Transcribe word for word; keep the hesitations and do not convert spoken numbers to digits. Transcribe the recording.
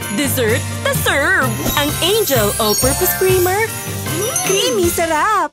Dessert, Dasurb! Ang Angel All-Purpose Creamer. Creamy sarap!